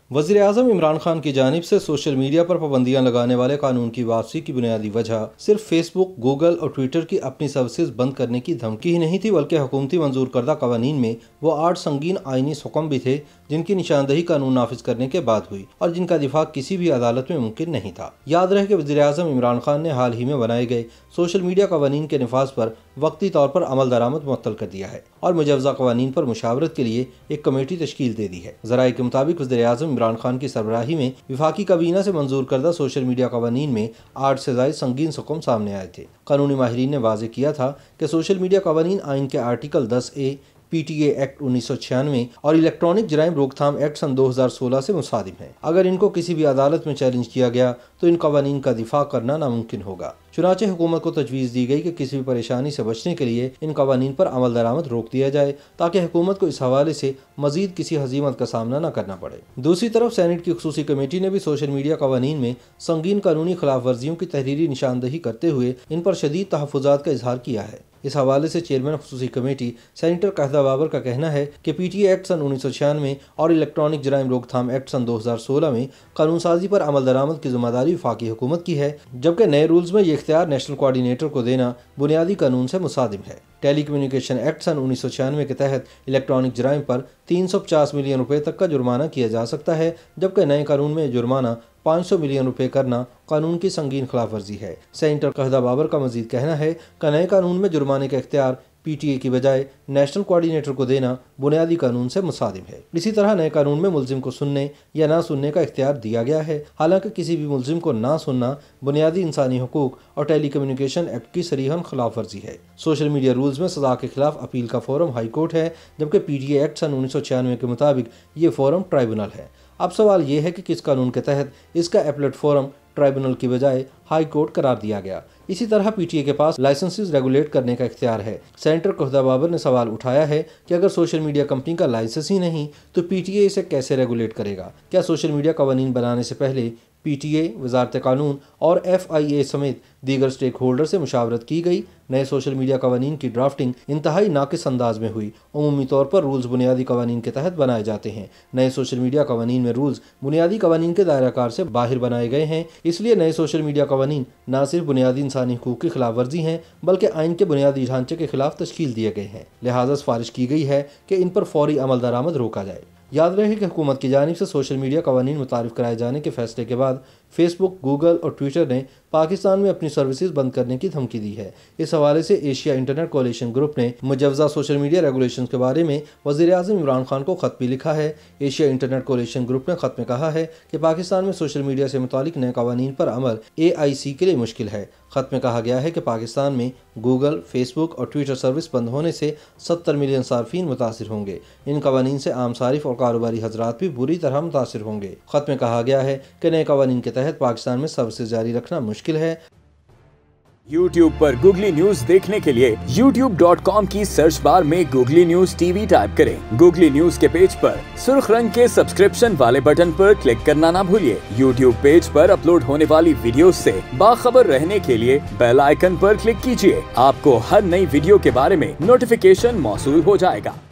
वज़ीर-ए-आज़म इमरान खान की जानिब से सोशल मीडिया पर पाबंदियां लगाने वाले कानून की वापसी की बुनियादी वजह सिर्फ फेसबुक, गूगल और ट्विटर की अपनी सर्विसेज बंद करने की धमकी ही नहीं थी, बल्कि हुकूमती मंजूर करदा कवानीन में वो 8 संगीन आईनी हुक्म भी थे जिनकी निशानदही कानून नाफिज करने के बाद हुई और जिनका दिफा किसी भी अदालत में मुमकिन नहीं था। याद रहे कि वज़ीर-ए-आज़म इमरान खान ने हाल ही में बनाए गए सोशल मीडिया कवानीन के नफाज पर वक्ती तौर पर अमल दरामद मुअत्तल कर दिया है और मुजवज़ा कवानीन पर मुशावरत के लिए एक कमेटी तश्कील दे दी है। ज़राए के मुताबिक वज़ीर-ए-आज़म इमरान खान की सरबराही में विफाकी काबीना से मंजूर करदा सोशल मीडिया कवानीन में 8 से ज़ायद संगीन हुक्म सामने आए थे। कानूनी माहिरीन ने वाज़े किया था कि सोशल मीडिया कवानीन आइन के आर्टिकल 10A, PTA एक्ट 1996 और इलेक्ट्रॉनिक जराइम रोकथाम एक्ट सन 2016 से मुसादिम है। अगर इनको किसी भी अदालत में चैलेंज किया गया तो इन कवानीन का दिफा करना नामुमकिन होगा। चुनाचे हुकूमत को तजवीज़ दी गई कि किसी भी परेशानी से बचने के लिए इन कवानीन पर अमल दरामद रोक दिया जाए ताकि हुकूमत को इस हवाले से मजीद किसी हजीमत का सामना न करना पड़े। दूसरी तरफ सेनेट की खुसूसी कमेटी ने भी सोशल मीडिया कवानीन में संगीन कानूनी खिलाफ वर्जियों की तहरीरी निशानदही करते हुए इन पर शदीद तहफ़्फ़ुज़ात का इजहार किया है। इस हवाले से चेयरमैन खुसूसी कमेटी सेनेटर कहदा बाबर का कहना है कि PTA एक्ट सन 1996 और इलेक्ट्रॉनिक जराइम रोकथाम एक्ट सन 2016 में कानून साजी पर अमल दरामद की जिम्मेदारी वफाकी हुकूमत की है, जबकि नए रूल्स में ये इख्तियार नेशनल कोऑर्डिनेटर को देना बुनियादी कानून से मुसादिम है। टेली कम्युनिकेशन एक्ट सन 1996 के तहत इलेक्ट्रॉनिक जराइम पर 350 मिलियन रुपए तक का जुर्माना किया जा सकता है, जबकि नए कानून में जुर्माना 500 मिलियन रुपए करना कानून की संगीन खिलाफ वर्जी है। सेनेटर कहदा बाबर का मजीद कहना है कि नए कानून में जुर्माने का इख्तियार PTA की बजाय नेशनल कोऑर्डिनेटर को देना बुनियादी कानून से मुसादिम है। इसी तरह नए कानून में मुल्जिम को सुनने या ना सुनने का इख्तियार दिया गया है। हालांकि किसी भी मुल्जिम को ना सुनना बुनियादी इंसानी हुकूक और टेली कम्युनिकेशन एक्ट की सरीहन खिलाफ वर्जी है। सोशल मीडिया रूल्स में सजा के खिलाफ अपील का फोरम हाई कोर्ट है, जबकि PTA एक्ट सन 1996 के मुताबिक ये फोरम ट्राइब्यूनल है। अब सवाल ये है कि किस कानून के तहत इसका एपलेट फोरम ट्राइब्यूनल की बजाय हाई कोर्ट करार दिया गया। इसी तरह PTA के पास लाइसेंसेस रेगुलेट करने का इख्तियार है। सेनेटर कहदा बाबर ने सवाल उठाया है कि अगर सोशल मीडिया कंपनी का लाइसेंस ही नहीं तो PTA इसे कैसे रेगुलेट करेगा। क्या सोशल मीडिया कवानीन बनाने से पहले PTA, वजारत कानून और FIA समेत दीगर स्टेक होल्डर से मुशावरत की गई? नए सोशल मीडिया कवानीन की ड्राफ्टिंग इंतहाई नाकिस अंदाज में हुई। उमूमी तौर पर रूल्स बुनियादी कवानीन के तहत बनाए जाते हैं। नए सोशल मीडिया कवानीन में रूल्स बुनियादी कवानीन के दायराकार से बाहर बनाए गए हैं, इसलिए नए सोशल मीडिया कवानीन न सिर्फ बुनियादी इंसानी हुकूक की खिलाफ वर्जी हैं बल्कि आइन के बुनियादी ढांचे के खिलाफ तश्कील दिए गए हैं। लिहाजा सिफारिश की गई है कि इन पर फौरी अमल दरामद रोका जाए। याद रहे कि हुकूमत की जानिब से सोशल मीडिया कवानीन मुतारिफ कराए जाने के फैसले के बाद फेसबुक, गूगल और ट्विटर ने पाकिस्तान में अपनी सर्विसेज बंद करने की धमकी दी है। इस हवाले से एशिया इंटरनेट कोalition ग्रुप ने मुजवज़ा सोशल मीडिया रेगुलेशन के बारे में वज़ीर-ए-आज़म इमरान खान को खत भी लिखा है। एशिया इंटरनेट कोalition ग्रुप ने खत में कहा है कि पाकिस्तान में सोशल मीडिया से मुतालिक नए कवानीन पर अमल AIC के लिए मुश्किल है। खत में कहा गया है कि पाकिस्तान में गूगल, फेसबुक और ट्विटर सर्विस बंद होने से 70 मिलियन सार्फिन मुतासिर होंगे। इन कवानीन से आम सारिफ और कारोबारी हजरात भी बुरी तरह मुतासिर होंगे। खत में कहा गया है कि नए कवानीन के तहत पाकिस्तान में सर्विसेज जारी रखना मुश्किल है। YouTube पर Googly न्यूज देखने के लिए youtube.com की सर्च बार में Googly न्यूज TV टाइप करें। Googly न्यूज के पेज पर सुर्ख रंग के सब्सक्रिप्शन वाले बटन पर क्लिक करना ना भूलिए। YouTube पेज पर अपलोड होने वाली वीडियोस से बाखबर रहने के लिए बेल आइकन पर क्लिक कीजिए। आपको हर नई वीडियो के बारे में नोटिफिकेशन मौसूल हो जाएगा।